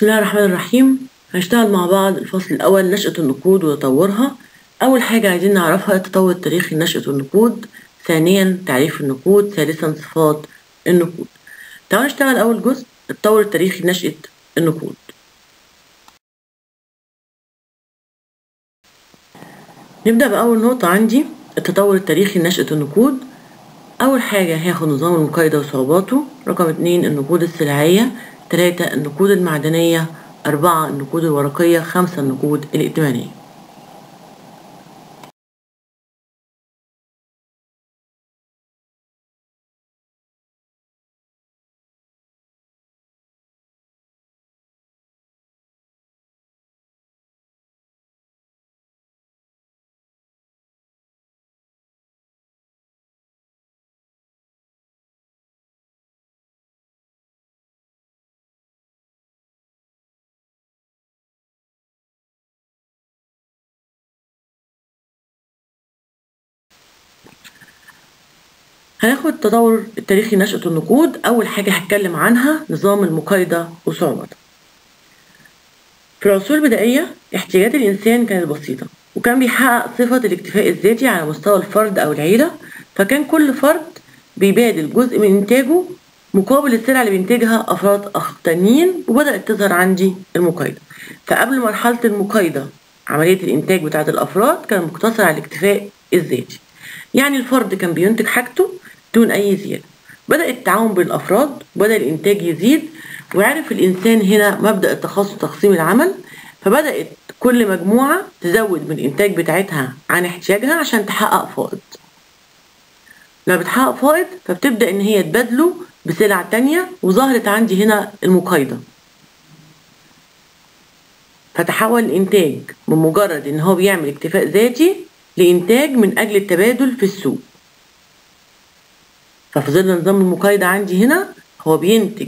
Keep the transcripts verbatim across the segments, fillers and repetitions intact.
بسم الله الرحمن الرحيم. هنشتغل مع بعض الفصل الأول نشأة النقود وتطورها. أول حاجة عايزين نعرفها التطور التاريخي لنشأة النقود، ثانيا تعريف النقود، ثالثا صفات النقود. تعالوا نشتغل أول جزء التطور التاريخي لنشأة النقود. نبدأ بأول نقطة عندي التطور التاريخي لنشأة النقود. أول حاجة هياخد نظام المقايضة وصعوباته، رقم اتنين النقود السلعية، تلاتة النقود المعدنية، أربعة النقود الورقية، خمسة النقود الائتمانية. هناخد التطور التاريخي لنشأة النقود. أول حاجة هتكلم عنها نظام المقايضة وصعوبتها. في العصور البدائية احتياجات الإنسان كانت بسيطة، وكان بيحقق صفة الاكتفاء الذاتي على مستوى الفرد أو العيلة، فكان كل فرد بيبادل جزء من إنتاجه مقابل السلع اللي بينتجها أفراد تانيين، وبدأت تظهر عندي المقايضة. فقبل مرحلة المقايضة عملية الإنتاج بتاعة الأفراد كان مقتصر على الاكتفاء الذاتي، يعني الفرد كان بينتج حاجته دون أي زيادة. بدأ التعاون بين الأفراد، بدأ الإنتاج يزيد، وعرف الإنسان هنا مبدأ التخصص تقسيم العمل، فبدأت كل مجموعة تزود من الإنتاج بتاعتها عن احتياجها عشان تحقق فائض. لما بتحقق فائض فبتبدأ إن هي تبادله بسلع تانية، وظهرت عندي هنا المقايضة. فتحول الإنتاج من مجرد إن هو بيعمل اكتفاء ذاتي لإنتاج من أجل التبادل في السوق. ففي ظل نظام المقايضة عندي هنا هو بينتج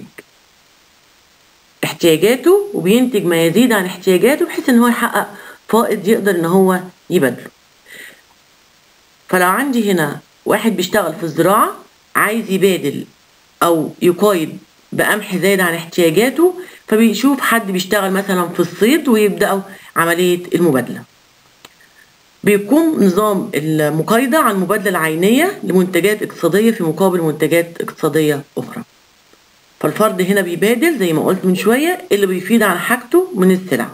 احتياجاته وبينتج ما يزيد عن احتياجاته بحيث ان هو يحقق فائض يقدر ان هو يبادله. فلو عندي هنا واحد بيشتغل في الزراعة عايز يبادل او يقايض بقمح زايد عن احتياجاته، فبيشوف حد بيشتغل مثلا في الصيد ويبدأوا عملية المبادلة. بيقوم نظام المقايضة عن المبادلة العينية لمنتجات اقتصادية في مقابل منتجات اقتصادية أخرى. فالفرد هنا بيبادل زي ما قلت من شوية اللي بيفيد عن حاجته من السلع.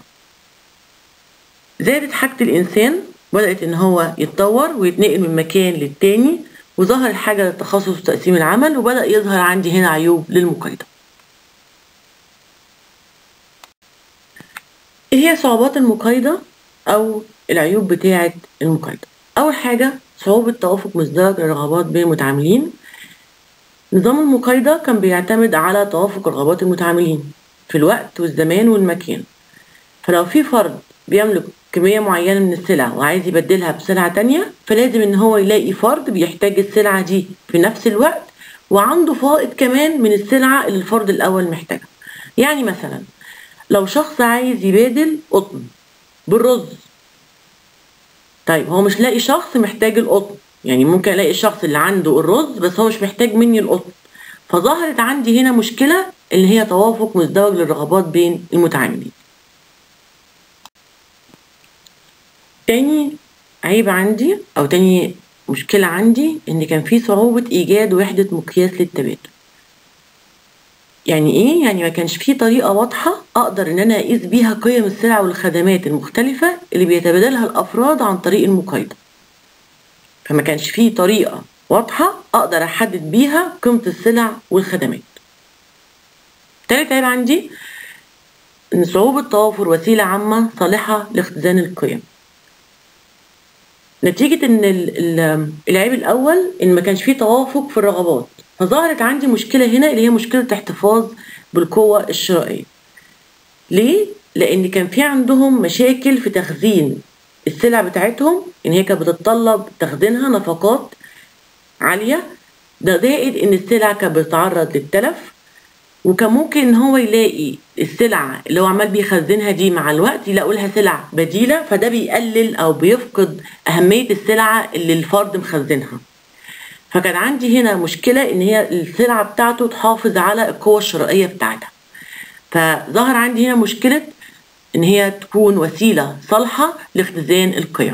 زادت حاجة الإنسان، بدأت إن هو يتطور ويتنقل من مكان للتاني، وظهر الحاجة للتخصص وتقسيم العمل، وبدأ يظهر عندي هنا عيوب للمقايضة. إيه هي صعوبات المقايضة أو العيوب بتاعة المقايضة؟ أول حاجة صعوبة توافق مزدوج الرغبات بين المتعاملين. نظام المقايضة كان بيعتمد على توافق رغبات المتعاملين في الوقت والزمان والمكان. فلو في فرد بيملك كمية معينة من السلع وعايز يبدلها بسلعة تانية، فلازم ان هو يلاقي فرد بيحتاج السلعة دي في نفس الوقت وعنده فائض كمان من السلعة اللي الفرد الأول محتاجها. يعني مثلا لو شخص عايز يبادل قطن بالرز، طيب هو مش لاقي شخص محتاج القطن، يعني ممكن الاقي الشخص اللي عنده الرز بس هو مش محتاج مني القطن. فظهرت عندي هنا مشكلة اللي هي توافق مزدوج للرغبات بين المتعاملين. تاني عيب عندي او تاني مشكلة عندي ان كان في صعوبة ايجاد وحدة مقياس للتبادل. يعني ايه؟ يعني ما كانش في طريقة واضحة اقدر ان انا اقيس بيها قيم السلع والخدمات المختلفة اللي بيتبادلها الافراد عن طريق المقايضة. فما كانش فيه طريقة واضحة أقدر أحدد بيها قيمة السلع والخدمات. تالت عيب عندي إن صعوبة توافر وسيلة عامة صالحة لاختزان القيم. نتيجة إن العيب الأول إن ما كانش فيه توافق في الرغبات، فظهرت عندي مشكلة هنا اللي هي مشكلة احتفاظ بالقوة الشرائية. ليه؟ لأن كان في عندهم مشاكل في تخزين السلع بتاعتهم، ان هي كانت بتتطلب تخزينها نفقات عالية، ده زائد ان السلع كانت بتتعرض للتلف، وكان ممكن ان هو يلاقي السلع اللي هو عمال بيخزنها دي مع الوقت يلاقوا لها سلع بديلة، فده بيقلل او بيفقد اهمية السلعة اللي الفرد مخزنها. فكان عندي هنا مشكلة ان هي السلعة بتاعته تحافظ على القوة الشرائية بتاعتها. فظهر عندي هنا مشكلة إن هي تكون وسيلة صالحة لاختزان القيم.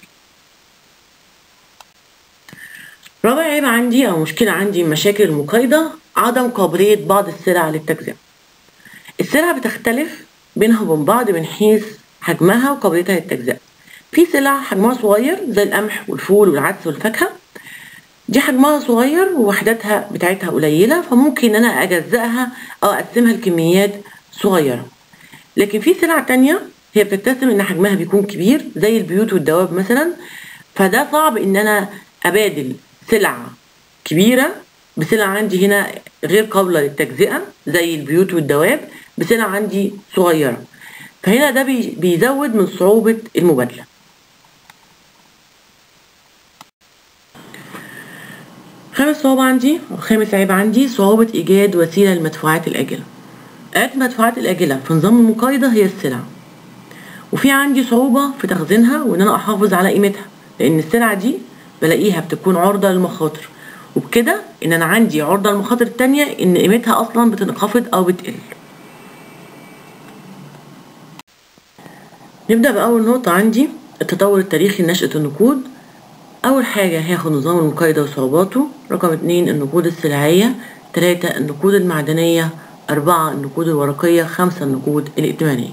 رابع عيب عندي أو مشكلة عندي من مشاكل المقايضة عدم قابلية بعض السلع للتجزئة. السلع بتختلف بينها وبين بعض من حيث حجمها وقابليتها للتجزئة. في سلع حجمها صغير زي القمح والفول والعدس والفاكهة، دي حجمها صغير ووحداتها بتاعتها قليلة، فممكن ان انا اجزأها او اقسمها لكميات صغيرة. لكن في سلع تانية هي بتتسم ان حجمها بيكون كبير زي البيوت والدواب مثلا، فده صعب ان انا ابادل سلع كبيرة بسلع عندي هنا غير قابلة للتجزئة زي البيوت والدواب بسلع عندي صغيرة، فهنا ده بيزود من صعوبة المبادلة. خامس صعوبة عندي أو خامس عيب عندي صعوبة إيجاد وسيلة للمدفوعات الآجلة. آلات المدفوعات الآجلة في نظام المقايضة هي السلع، وفي عندي صعوبة في تخزينها وإن أنا أحافظ على قيمتها، لأن السلع دي بلاقيها بتكون عرضة للمخاطر، وبكده إن أنا عندي عرضة للمخاطر التانية إن قيمتها أصلا بتنخفض أو بتقل. نبدأ بأول نقطة عندي التطور التاريخي لنشأة النقود. أول حاجة هاخد نظام المقايضة وصعوباته، رقم اتنين النقود السلعية، تلاتة النقود المعدنية، أربعة النقود الورقية، خمسة النقود الائتمانية.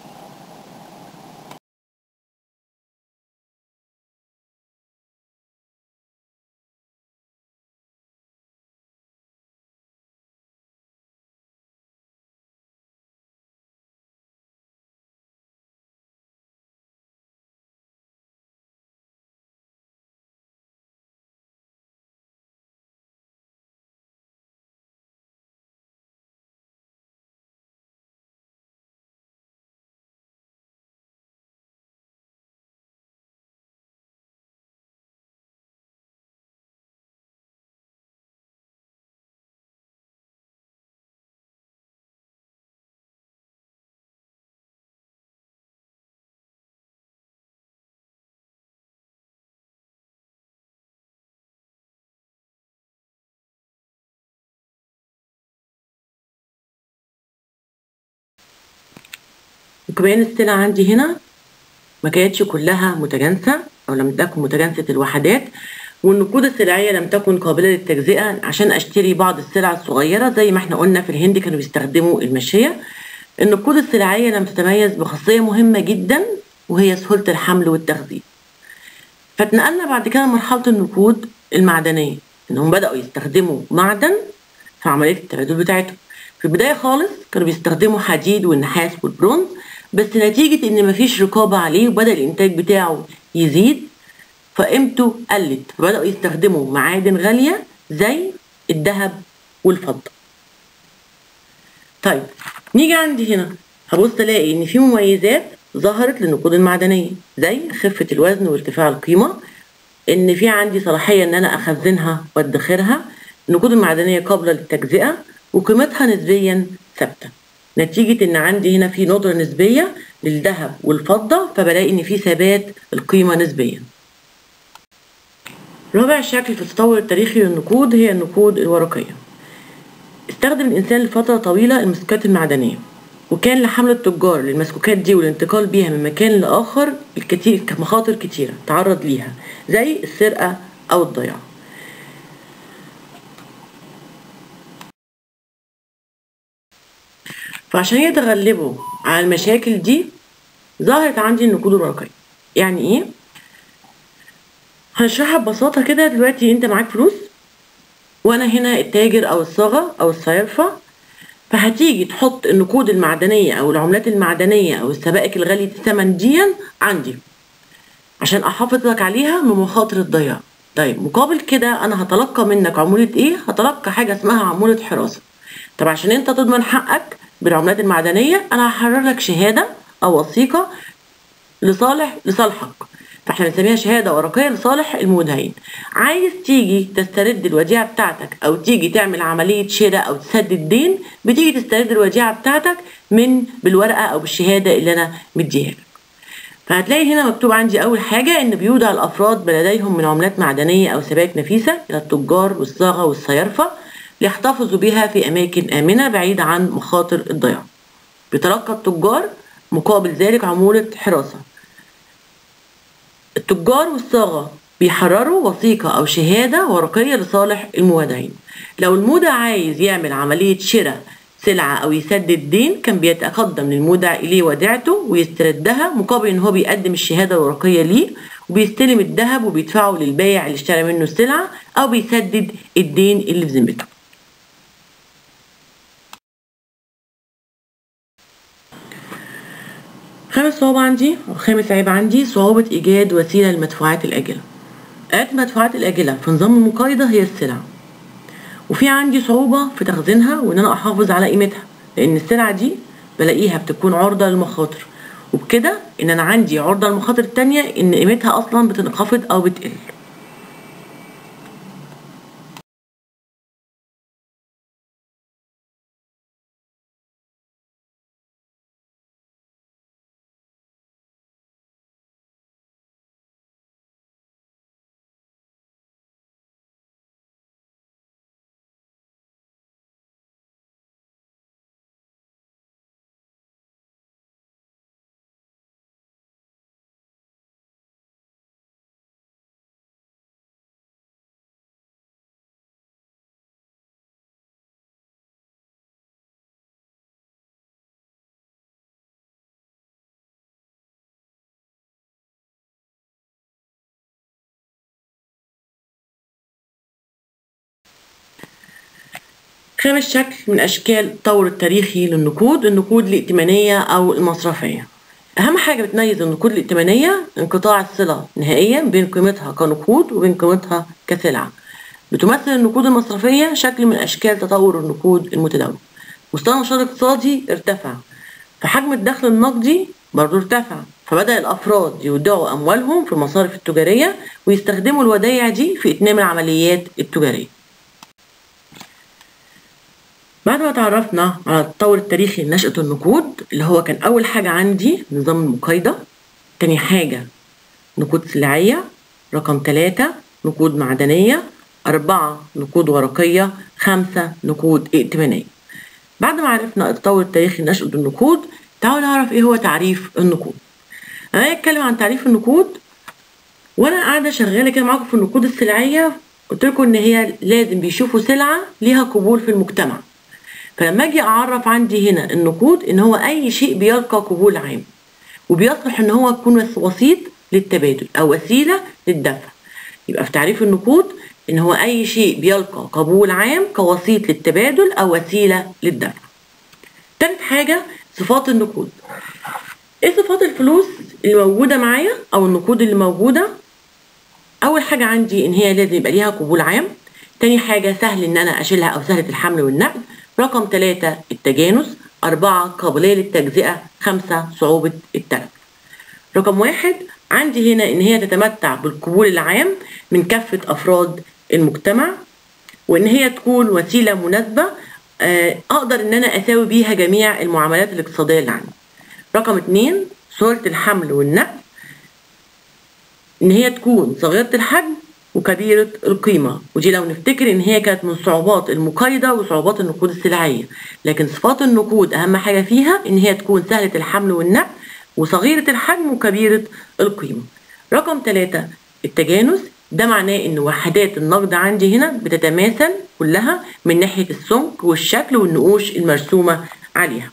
وكمان السلع عندي هنا ما كانتش كلها متجانسة أو لم تكن متجانسة الوحدات، والنقود السلعية لم تكن قابلة للتجزئة عشان أشتري بعض السلع الصغيرة زي ما احنا قلنا في الهند كانوا بيستخدموا المشية. النقود السلعية لم تتميز بخاصية مهمة جدا وهي سهولة الحمل والتخزين. فاتنقلنا بعد كده لمرحلة النقود المعدنية، إنهم بدأوا يستخدموا معدن في عملية التبادل بتاعتهم. في البداية خالص كانوا بيستخدموا حديد والنحاس والبرونز، بس نتيجة إن مفيش رقابة عليه وبدأ الإنتاج بتاعه يزيد فقيمته قلت، فبدأوا يستخدموا معادن غالية زي الذهب والفضة. طيب نيجي عندي هنا هبص الاقي ان في مميزات ظهرت للنقود المعدنية زي خفة الوزن وارتفاع القيمة، ان في عندي صلاحية ان انا اخزنها وادخرها. النقود المعدنية قابلة للتجزئة وقيمتها نسبيا ثابتة، نتيجة ان عندي هنا في ندرة نسبية للذهب والفضة، فبلاقي ان في ثبات القيمة نسبيا. رابع شكل في التطور التاريخي للنقود هي النقود الورقية. استخدم الإنسان لفترة طويلة المسكوكات المعدنية، وكان لحمل التجار للمسكوكات دي والانتقال بيها من مكان لآخر الكتير مخاطر كتيرة تعرض ليها زي السرقة أو الضياع. فعشان يتغلبوا على المشاكل دي ظهرت عندي النقود الورقية. يعني ايه؟ هنشرحها ببساطة كده. دلوقتي انت معاك فلوس وانا هنا التاجر او الصاغة او الصيرفة، فهتيجي تحط النقود المعدنية او العملات المعدنية او السبائك الغالية الثمن دي عندي عشان احافظ لك عليها من مخاطر الضياع. طيب مقابل كده انا هتلقى منك عمولة ايه؟ هتلقى حاجة اسمها عمولة حراسة. طب عشان انت تضمن حقك بالعملات المعدنية انا هحرر لك شهادة او وثيقة لصالح لصالحك، فاحنا بنسميها شهاده ورقيه لصالح المدين. عايز تيجي تسترد الوديعه بتاعتك او تيجي تعمل عمليه شراء او تسدد دين، بتيجي تسترد الوديعه بتاعتك من بالورقه او بالشهاده اللي انا مديها لك. فهتلاقي هنا مكتوب عندي اول حاجه ان بيودع الافراد بلديهم من عملات معدنيه او سبائك نفيسه الى التجار والصاغه والصيرفه ليحتفظوا بها في اماكن امنه بعيده عن مخاطر الضياع. بيتلقى التجار مقابل ذلك عمولة حراسة. التجار والصاغة بيحرروا وثيقة أو شهادة ورقية لصالح المودعين. لو المودع عايز يعمل عملية شراء سلعة أو يسدد دين كان بيتقدم للمودع إليه وديعته ويستردها مقابل إن هو بيقدم الشهادة الورقية ليه وبيستلم الذهب وبيدفعه للبايع اللي اشترى منه السلعة أو بيسدد الدين اللي في ذمته. خامس صعوبة عندي أو خامس عيب عندي صعوبة إيجاد وسيلة للمدفوعات الآجلة. آلات المدفوعات الآجلة في نظام المقايضة هي السلع، وفي عندي صعوبة في تخزينها وإن أنا أحافظ على قيمتها، لأن السلع دي بلاقيها بتكون عرضة للمخاطر، وبكده إن أنا عندي عرضة للمخاطر التانية إن قيمتها أصلا بتنخفض أو بتقل. خامس شكل من أشكال التطور التاريخي للنقود النقود الائتمانية أو المصرفية. أهم حاجة بتميز النقود الائتمانية انقطاع الصلة نهائيا بين قيمتها كنقود وبين قيمتها كسلعة. بتمثل النقود المصرفية شكل من أشكال تطور النقود المتداولة. مستوى النشاط الاقتصادي ارتفع، فحجم الدخل النقدي برضو ارتفع، فبدأ الأفراد يودعوا أموالهم في المصارف التجارية ويستخدموا الودائع دي في إتمام العمليات التجارية. بعد ما تعرفنا على التطور التاريخي لنشأة النقود اللي هو كان أول حاجة عندي نظام المقايضة، تاني حاجة نقود سلعية، رقم ثلاثة نقود معدنية، أربعة نقود ورقية، خمسة نقود ائتمانية. بعد ما عرفنا التطور التاريخي لنشأة النقود تعالوا نعرف إيه هو تعريف النقود. أنا هتكلم عن تعريف النقود وأنا قاعدة شغالة كده معاكم في النقود السلعية، قلت لكم إن هي لازم بيشوفوا سلعة ليها قبول في المجتمع. فلما اجي اعرف عندي هنا النقود ان هو اي شيء بيلقى قبول عام وبيصلح ان هو يكون وسيط للتبادل او وسيله للدفع. يبقى في تعريف النقود ان هو اي شيء بيلقى قبول عام كوسيط للتبادل او وسيله للدفع. تالت حاجه صفات النقود. ايه صفات الفلوس اللي موجوده معايا او النقود اللي موجوده؟ اول حاجه عندي ان هي لازم يبقى ليها قبول عام. تاني حاجه سهل ان انا اشيلها او سهله الحمل والنقل. رقم ثلاثة التجانس، أربعة قابلية للتجزئة، خمسة صعوبة التلف. رقم واحد عندي هنا إن هي تتمتع بالقبول العام من كافة أفراد المجتمع، وإن هي تكون وسيلة مناسبة أقدر إن أنا أساوي بيها جميع المعاملات الاقتصادية اللي عندي. رقم اتنين سهولة الحمل والنقل، إن هي تكون صغيرة الحجم وكبيرة القيمة، ودي لو نفتكر ان هي كانت من صعوبات المقايضة وصعوبات النقود السلعية. لكن صفات النقود اهم حاجة فيها ان هي تكون سهلة الحمل والنقل وصغيرة الحجم وكبيرة القيمة. رقم ثلاثة التجانس، ده معناه ان وحدات النقد عندي هنا بتتماثل كلها من ناحية السمك والشكل والنقوش المرسومة عليها.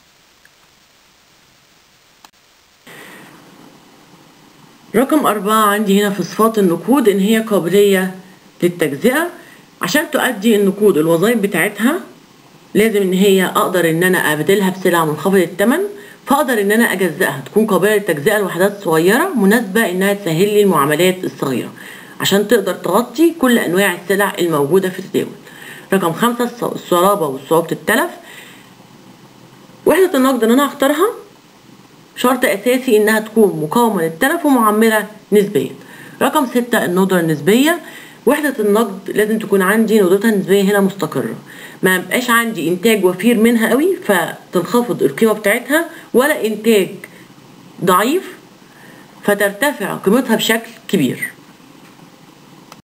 رقم أربعة عندي هنا في صفات النقود إن هي قابلية للتجزئة. عشان تؤدي النقود الوظائف بتاعتها لازم إن هي أقدر إن أنا أبدلها بسلعة منخفضة الثمن، فأقدر إن أنا أجزئها تكون قابلة للتجزئة لوحدات صغيرة مناسبة إنها تسهل لي المعاملات الصغيرة عشان تقدر تغطي كل أنواع السلع الموجودة في التداول. رقم خمسة الصلابة وصعوبة التلف. وحدة النقد اللي أنا هختارها شرط أساسي إنها تكون مقاومة للتلف ومعمرة نسبيا. رقم ستة الندرة النسبية. وحدة النقد لازم تكون عندي ندرتها النسبية هنا مستقرة، ما يبقاش عندي إنتاج وفير منها قوي فتنخفض القيمة بتاعتها، ولا إنتاج ضعيف فترتفع قيمتها بشكل كبير.